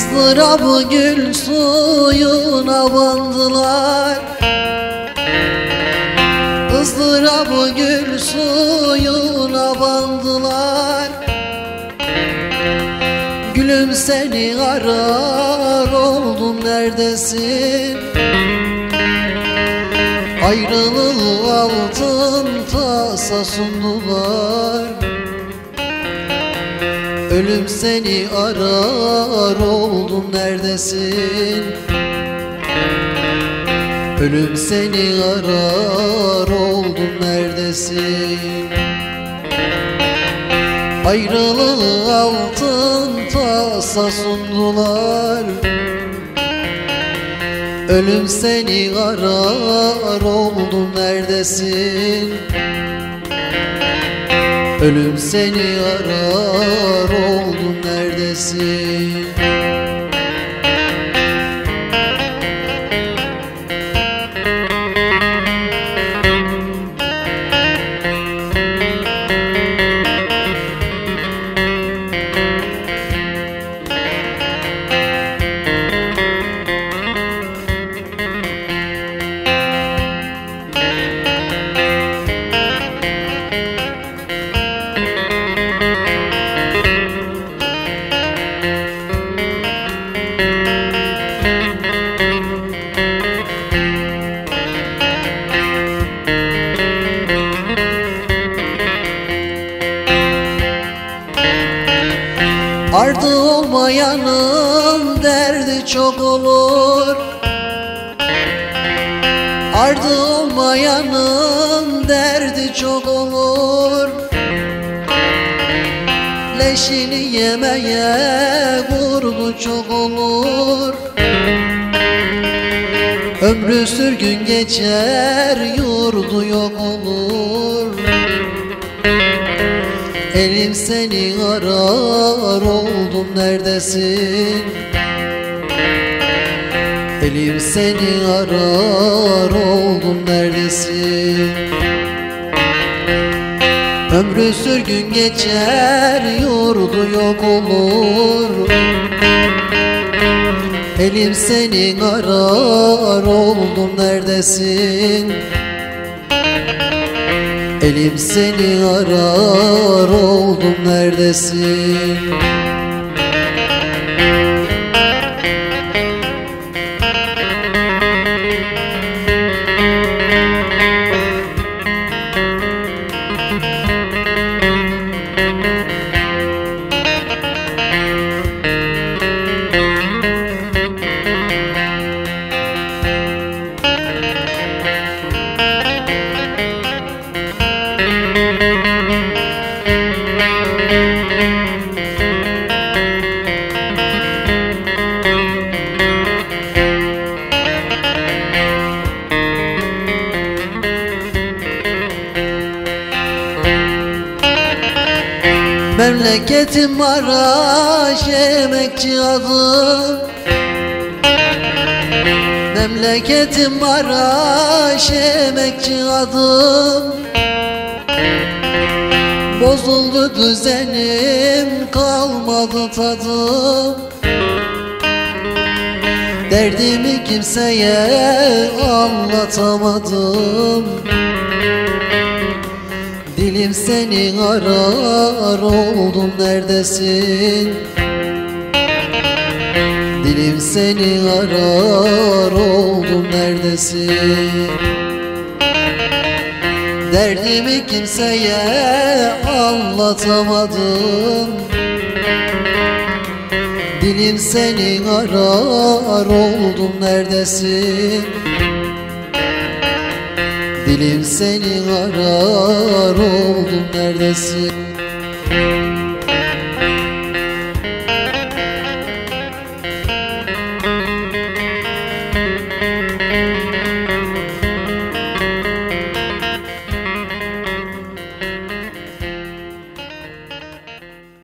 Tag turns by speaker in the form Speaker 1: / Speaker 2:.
Speaker 1: ızdırabı gül suyuna bandılar, ızdırabı gül suyuna bandılar. Gülüm seni arar oldum, neredesin? Ayrılığı altın tasa sundular. Ölüm seni arar oldum, neredesin? Ölüm seni arar oldum, neredesin? Ayrılığı altın tasa sundular. Ölüm seni arar oldum, neredesin? Ölüm seni arar oldum, neredesin? Ardı olmayanın derdi çok olur, ardı olmayanın derdi çok olur. Leşini yemeye vurdu çok olur. Ömrü sürgün geçer, yurdu yok olur. Elim seni arar oldum, neredesin? Elim seni arar oldum, neredesin? Ömrü sürgün geçer, yurdu yok olur. Elim seni arar oldum, neredesin? Elim seni arar oldum, neredesin? Memleketim Maraş, emekçi adım. Memleketim Maraş, emekçi adım. Bozuldu düzenim, kalmadı tadım. Derdimi kimseye anlatamadım. Dilim seni arar oldum, neredesin? Dilim seni arar oldum, neredesin? Derdimi kimseye anlatamadım. Dilim seni arar oldum, neredesin? Dilim seni arar oldum, neredesin?